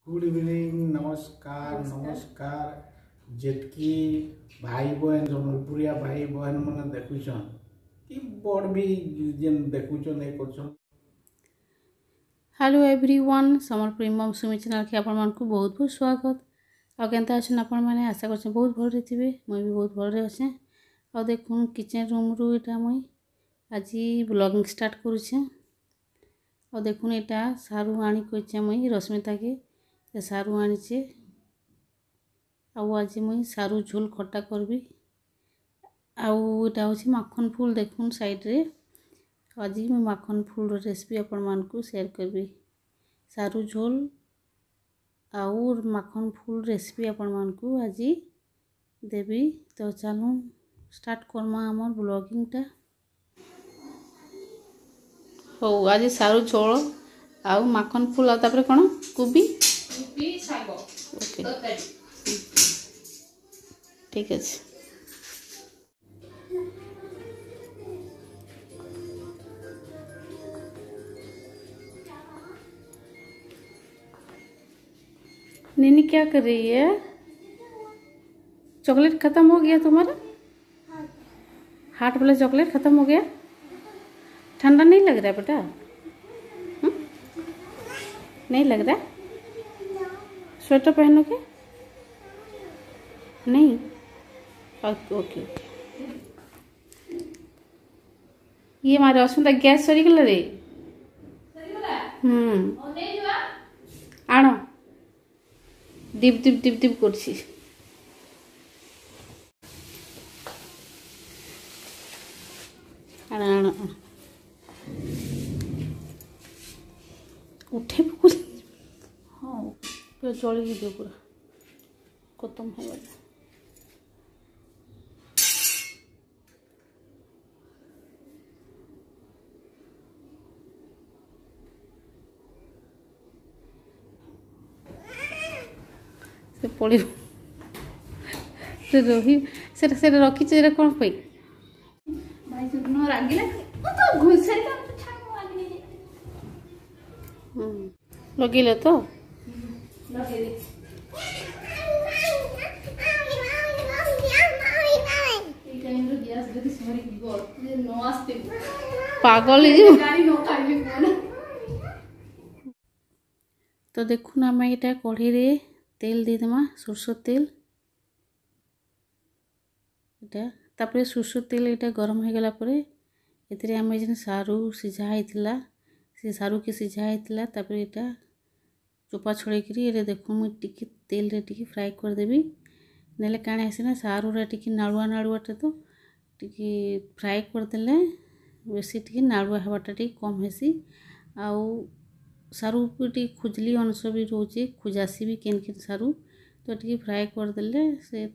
Good evening नमस्कार नमस्कार जेतकी भाई बहन सम्बलपुरिया भाई बहन मैंने देखुन कि बड़ भी जेन देखुन ये कर हेलो एवरीवन सम्बलपुरी मम सुमी चैनल के आपण को बहुत बहुत स्वागत। आ केनता अच्छे आपण मैंने आशा कर बहुत भल थे मुई भी बहुत भल अच्छे। आ देखुन किचन रूम रू इटा मुई आज ब्लॉगिंग स्टार्ट करुचे। आ देखुन इटा सारू आनी कहे मुई रश्मिता के सारू आनीचे। आज मुई सारू झोल खट्टा करबी। आटा हूँ माखन फूल देखुन साइड रे। आज मैं माखन फूल रेसिपी आपण मानकु शेयर करबी। सारू झोल और माखन फूल रेसिपी आपण मानकु आज देवी। तो चलो स्टार्ट करमा आमर ब्लॉगिंग टा। हो आज सारू झोल आउ माखन फूल आ तापर कोन कोबी साग ओके ठीक है। नीनी क्या कर रही है? चॉकलेट खत्म हो गया तुम्हारा? हार्ट वाला चॉकलेट खत्म हो गया? ठंडा नहीं लग रहा है बेटा? नहीं लग रहा? स्वेटर पहनोगे? नहीं ओके ओके। ये हमारे अस्मिता गैस सरी गला रे। आनो डिप डिप डिप डिप करछि। आना आना उठे पकुल। हाँ पूरा जली दियो पूरा खत्म हो गया। से पड़ी रही से रखी से कौन पे भाई सुनो रागिला तो घुसै तो छान आगले लगिले तो लगे दे ए टाइम रो गैस जदी सरी गिबो जे नो आस्ते पागल है गाड़ी नो खाइबे कोन। तो देखु ना मैं एटा कढ़ी रे तेल दे देमा सरसों तेल इटा तापर सरसों तेल इटा गरम हो गला परे एतरे आमे जन सारू सिझा हैतिला से सारू के सिझा हैतिला तापर इटा चोपा छोड़े करी रे देखो मु टिकी तेल रे टिकी फ्राई कर देबी नेले काणे आसे ना सारू रे टिकी नाळुआ नाळुआटे तो टिकी फ्राई कर देले बेसी टिकी नाळुआ हवाटा टिकी कम हेसी। आउ सारू टी खुजली अंश भी रोचे खुजासी भी केन केन सारू तो टी फ्राए करदे से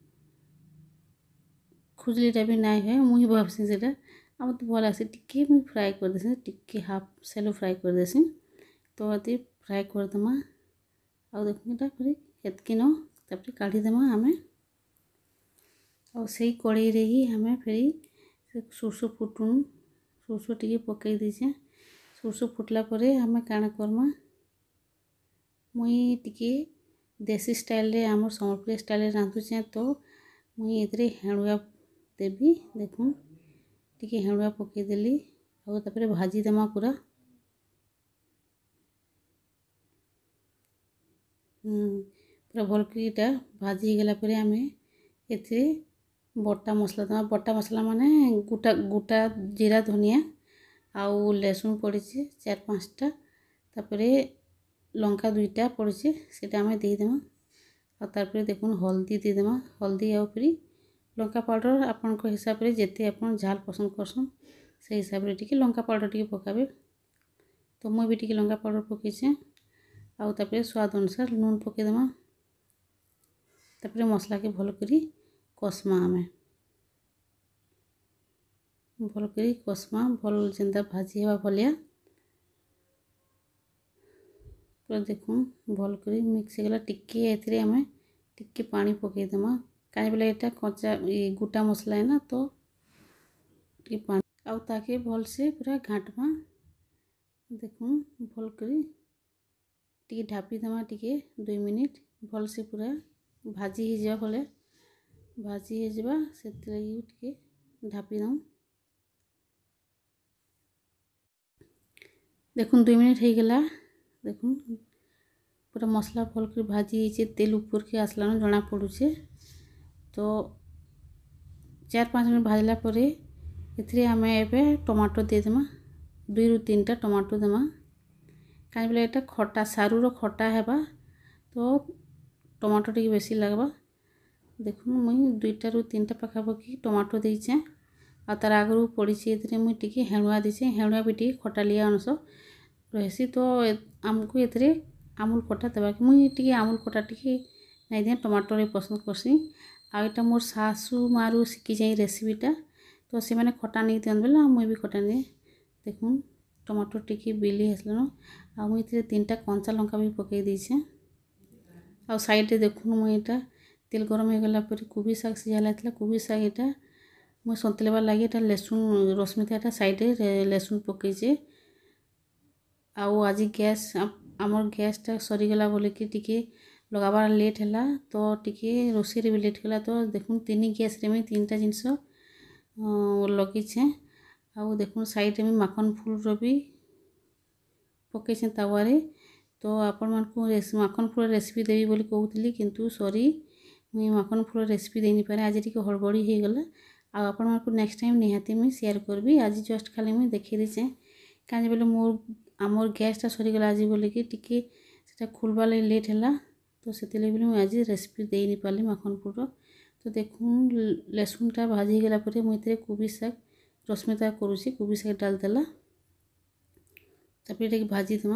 खुजलीटा भी नाई है मुझे भावसी से मत भल आसे टी मुझे फ्राए करदेसी टी हाफ सेलो फ्राए करदेसी। तो अति फ्राए करदेमा आ देखा फिर एतकी न तापर काढ़ीदेमा आम से कड़े ही हमें फिर सोरसो फुटुन सोरसो टी पकई दीचे सोरसो फुटला परे हमें काण करमा मुई टिके देसी स्टाइल रे आमर सम्बलपुरी स्टाइल रे रांधुचे तो मुई एतरे हेणुआ देवी देखुन टिके हेणुआ पकई देली और तापर भाजी देमा पूरा पूरा भल करीटा भाजी गला परे आमे एतरे बटा मसला देमा। बटा मसला माने गोटा गोटा जीरा धनिया आउ लहसुन पड़ी 4-5टा तापरे लंका 2टा पड़ी से आम देदेमा और तापर देखुन हल्दी देदेमा हल्दी आउ फिर लंका पाउडर आपण हिसाब से जिते आप झाल पसंद करसन से हिसाब से टी लंका पाउडर टी पकाबे। तो मुझे भी टी लंका पाउडर पकईचे आउ तापर स्वाद अनुसार लून पकईदेमा तापर मसला के भल करी कस्मा आमे भल करी कस्मा भल जेंता भाजी हवा भलिया पूरा देखुन भल करी मिक्स गला टिके एथरे आमे टिके पानी पकई देमा काहे बोले एटा कच्चा गोटा मसला है ना तो टिके पानी आउ ताके भल से पूरा घाटमा देखुन भल करी टिके ढापी देमा टिके 2 मिनिट भल से पूरा भाजी हो जा भले भाजी हो जावा से टिके ढापी दम। देखुन 2 मिनिट हो गला। देखुन पूरा मसला भल कर भाजी होइछे तेल ऊपर के आसलान जना पड़ुछे। तो 4-5 मिनट भाजला परे एथिरे आमे एबे टमाटो दे देमा 2 रु 3टा टमाटो देमा काहे बोले एटा खट्टा सारू रो खट्टा हेबा तो टमाटो टिके बेसी लागबा। देखुन मुई 2टा रु 3टा पाखापाखी टमाटो देइछे आ तार आगरू पड़ीछे एथिरे मुई टिके हेणुआ देइछे हेणुआ भी टिके खटालिया अंश रहसी। तो आमको एथिरे आमुल खट्टा देबाके मुई टिके आमुल खट्टा टिके नाइ दिए टमाटो रे पसंद करसी। आ एटा मोर सासू मारू शिखी जाई रेसिपीटा तो से माने खट्टा नहीं दियन बेला मुई भी खट्टा नहीं। देखुन टमाटो टिके बिली हसलन आ मुई एथिरे 3टा कंचा लंका भी पकई देइछे। आ साइड रे देखुन मुई एटा तेल गरम हो गला पर कोबी साग सिझाला थला कोबी साग एटा मुई संतलेबा लागि एटा लहसुन रश्मिता एटा साइड रे लहसुन पकईछे। आउ आज गैस आमर गैसटा सरी गला बोले कि टिके लगाबार लेट हैला तो टिके रोषे रे भी लेट गला। तो देखुन 3 गैस रे मैं 3टा जिनस लगिछे। आउ देखुन साइड रे मैं माखन फूल रो भी पकईछे तावारे। तो आपण मानकु माखन फूल रेसिपी देबी बोली कहउतली किंतु सॉरी मुई माखन फूल रेसिपी देनी पारे आज टिके हड़बड़ी हो गला। आ आपण मानकु नेक्स्ट टाइम निहाती मुई शेयर करबी आज जस्ट खाली मुई देखि देछे काजे बोले मोर आमर गैसटा सरी गला आज बोले कि टिके सेटा खुलबा लागि लेट हैला तो सेतिले बोले मुई आज रेसिपी देई नि पारली माखन फूल। तो देखुन लहसुनटा भाजी गला परे मुई एथिरे कोबी साग रश्मिता करूची कोबी साग डाल देला तापर एटाके भाजी देमा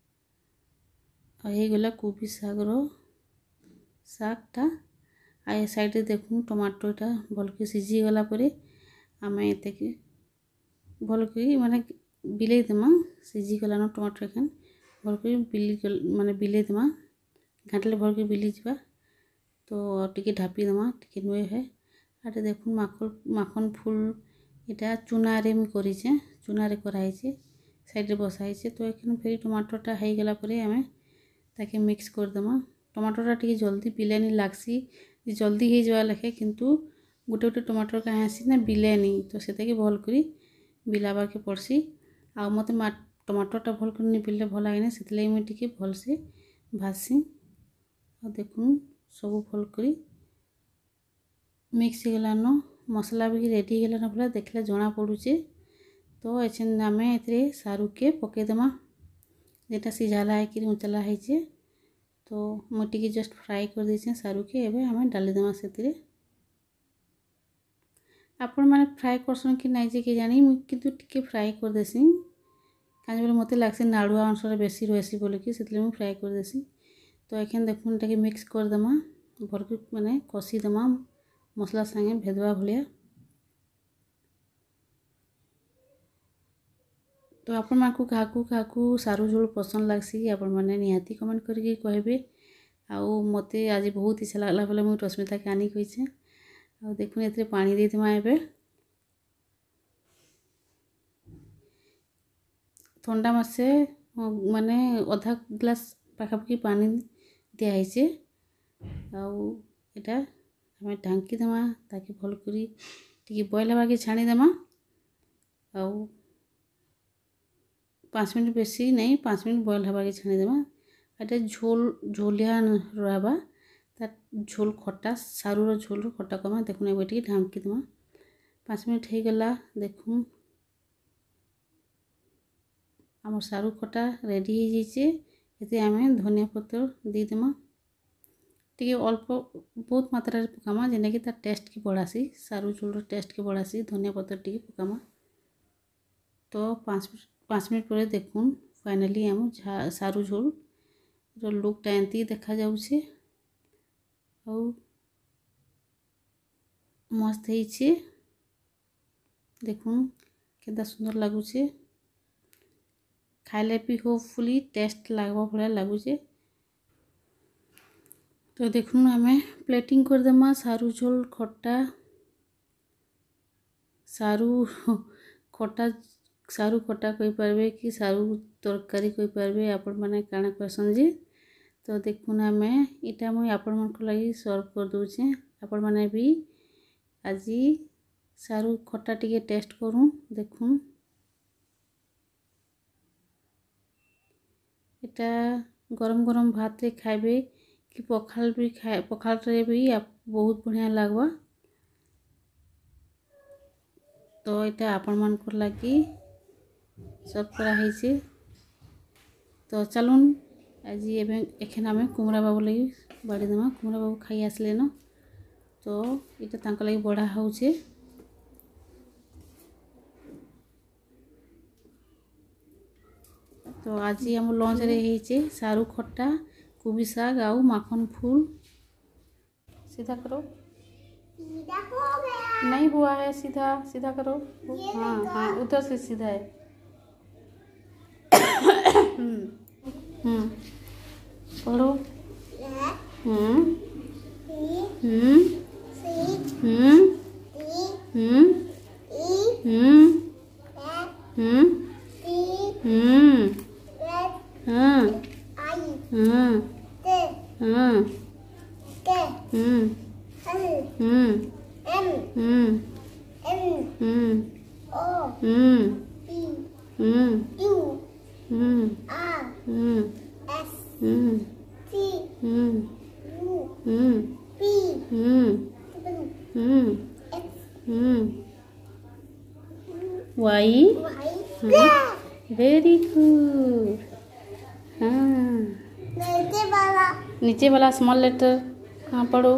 आ हे गला कोबी साग रो सागटा। आ ए साइड रे देखुन टमाटोटा भलके सिझी गला परे आमे एतेके भलके माने बिलेई देमा सिझी गला न टमाटो एखन भलके माने बिलेई देमा घाटले भलके बिली जिबा। तो टिके ढापी देमा टिके नुए है। आटे देखुन माखन फूल एटा चूना रे मैं करिछे चूना रे कराइछे साइड रे बसाइछे। तो एखन फेरी टमाटोटा हेई गला परे आमे ताके मिक्स कर देमा। टमाटोटा टिके जल्दी बिलेनी लागसी जल्दी हो जावा लेखे किंतु गोटे गोटे टमाटर का आसी ना बिलेनी तो सेताके भल करी बिलाबा के पड़सी। आ मते टमाटोटा भल कर नहीं बिलले भल आइना सेतले मैं टिके भल से भाजसी। आ देखुन सब भल करी मिक्स गला न मसला भी रेडी गला न भला देखले जना पड़ुचे। तो एछन आमे एतरे सारू के पके देमा जेटा सिझाला है कि उंचला है तो मैं टिके जस्ट फ्राई कर देछे सारू के एबे हमें डाली देमा सेतिरे। आपण माने फ्राई करसन कि नाइ जे के जानी मुई किंतु टिके फ्राई कर देसी काजे बोले मते लागसे नाडुआ अंश रे बेसी रहसी बोले कि सेतले मैं फ्राई कर देसी। तो एखन देखुन ताके मिक्स कर देमा भलके माने कसी देमा मसला संगे भेदवा भलिया। तो आपण मानकु काकू सारू झोल पसंद लागसी आपण माने निहाती कमेंट करके कहबे। आउ मते आज बहुत इच्छा लागला बोले मुई रश्मिता के आनी कइछे। आ देखुन एतरे पानी दे देमा एबे ठंडा मासे माने आधा ग्लास पाखापाखी पानी दिया है। आउ एटा हमें ढांकी देमा ताकि भल करी टिके बॉयल हवा के छाणी देमा। आउ 5 मिनट बेसी नहीं 5 मिनट बॉयल हवा के छाणी देमा। एटा झोल झोलिया रहबा ता झोल खट्टा सारू रो झोल खट्टा कमा देखुन एबे टिके ढांकी देमा 5 मिनट हे गला। देखुन हमर सारू खट्टा रेडी हो जाइछे। एते आमे धनिया पत्र दे देमा टिके अल्प बहुत मात्रा रे पकामा जेने कि तार टेस्ट की बढ़ासी सारू झोल टेस्ट के बढ़ासी धनिया पत्र टिके पकामा। तो 5 मिनट पर देखुन फाइनली हम सारू झोल रो लुकटा एंती देखा जाउछे और मस्त ହେଇଛି देखुन केदा सुंदर लागुछे खाइले भी होपफुली टेस्ट लागबा भला लागुछे। तो देखुन हमें प्लेटिंग कर देमा सारू झोल खट्टा सारू खट्टा सारू खटा कहि पारबे कि सारू तरकारी कहि पारबे आपण माने काना कहसन जे। तो देखुन आमे इटा मुई आपण मन को लागि सर्व कर दोचे। आपण माने भी आज सारू खटा टिके टेस्ट करूँ देखुन। इटा गरम गरम भात रे खाइबे कि पखाल भी खाए पखाल रे भी बहुत बढ़िया लागवा। तो इटा आपण मन को लागि सर्व करा है। तो चलुन आज एखन आम कुमरा बाबू लगी बाड़ी देमा। कुमरा बाबू खाई आसले न तो इटा तांको लगी बढ़ा होचे। तो आज हम लंच रे हेचे सारू खट्टा कुबी साग आउ माखन फूल। सीधा करो, सीधा हो गया। नहीं हुआ है, सीधा सीधा करो। हाँ हाँ उधर से सीधा है। पढ़ो। Why? Very good. हाँ नीचे वाला स्मॉल लेटर हाँ पढ़ो।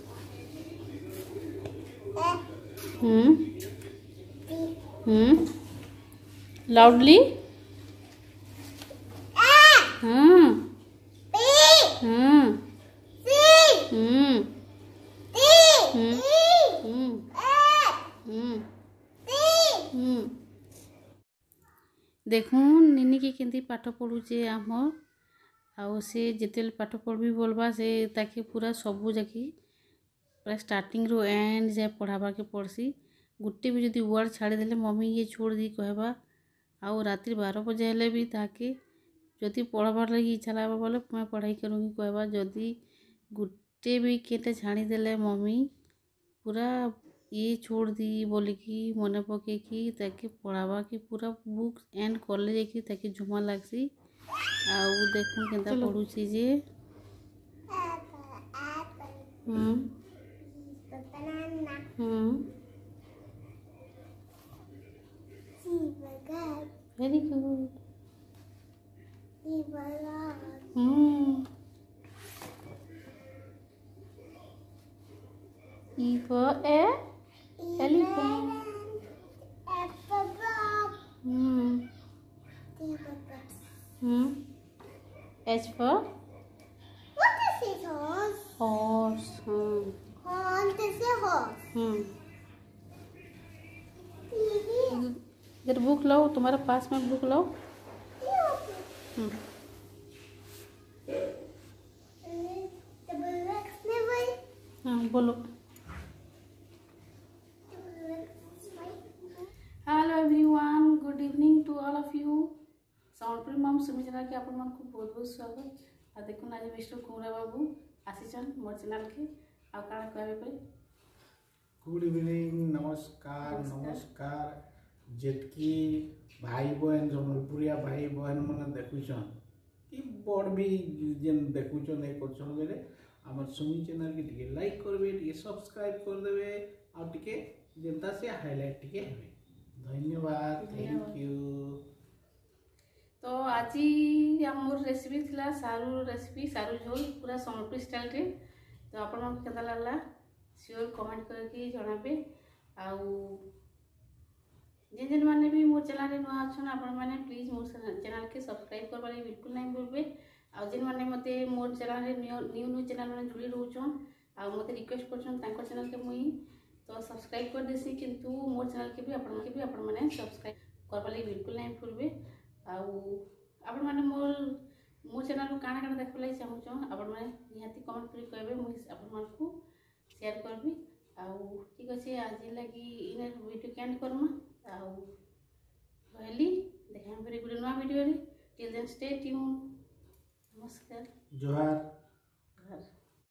लाउडली। हाँ हाँ देखून निनी की केंती पाठ पढ़ुचे आमर आउ से जिते पाठ पढ़बी बोलबा से ताकि पूरा सबू जाकि पूरा स्टार्टिंग रो एंड जाए पढ़ाबा के पड़सी। गुटे भी जदि वर्ड छाड़ीदेले मम्मी ये छोड़ दी कहबा। आउ रात्रि 12 बजे हेले भी ताके जदि पढ़बार लगी इच्छा लागबा बोले मैं पढ़ाई करूँगी कहबा। जदि गुटे भी केटे छाड़ीदेले मम्मी पूरा ये छोड़ दी बोलिकी मने पकेकी ताके पढ़ाबा कि पूरा बुक एंड कॉलेज जाकि ताके झुमा लागसी। आउ देखून केंता पढ़ुची जे। Very good. E for elephant. H for What is it, horse? horse. Horse is a horse. इधर बुक लो, तुम्हारे पास में बुक लो। हाँ बोलो। Hello everyone, good evening to all of you. Sambalpuri मम सुमी चैनल के आपण मन को बहुत बहुत स्वागत। आ देखुन आज मिस्टर कुमरा बाबू आसीचन मोर चैनल के आ काना कहबे पे। गुड इवनिंग, नमस्कार नमस्कार। जेतकी भाई बहन सम्बलपुरिया भाई बहन मैंने देखुछन कि बड़ भी जेन देखुछन ए करछन बेले हमर सुमी चैनल के टिके लाइक करबे, टिके सब्सक्राइब कर देबे आ टिके जनता से हाईलाइट टिके हेबे। धन्यवाद, थैंक यू। तो आज मोर रेसिपी थिला सारू रेसिपी, सारू झोल पूरा सम्बलपुरी स्टाइल रे। तो आपण मन केता लागला श्योर कमेंट करके जणाबे। आउ जेन माने भी मोर चैनल रे नुआ अछन आपण माने प्लीज मोर चैनल के सब्सक्राइब करबा लागि बिल्कुल नहीं भूलबे। आउ जेन माने मते मोर चैनल रे न्यू चैनल माने जुड़ी रहउछन आउ मते रिक्वेस्ट करछन तांको चैनल के मुई तो सब्सक्राइब कर देसी, किंतु मोर चैनल के भी आपण माने सब्सक्राइब करबा लागि बिल्कुल नहीं भूलबे। आउ आपण माने मोर चैनल को काना काना देखबा लागि चाहउछन आपण माने निहाती कमेंट करी कहबे, मुई आपण मन को शेयर करबी। आउ ठीक अछि आज लगी इन वीडियो कैंड करमा। आउ कहली देखा फिर गोटे नुआ video till then stay tuned. नमस्कार जोहार।